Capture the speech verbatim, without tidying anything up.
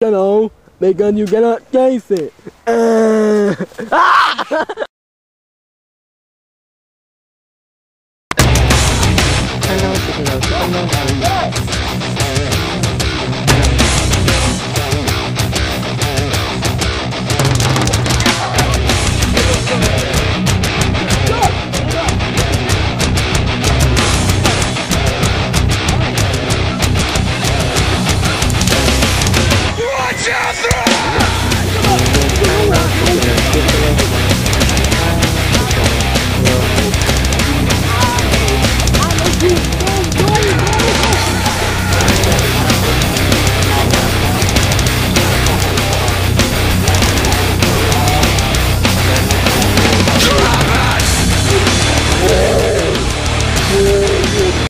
You know, because you cannot chase it. Uh, ah! Hello, hello, hello, hello.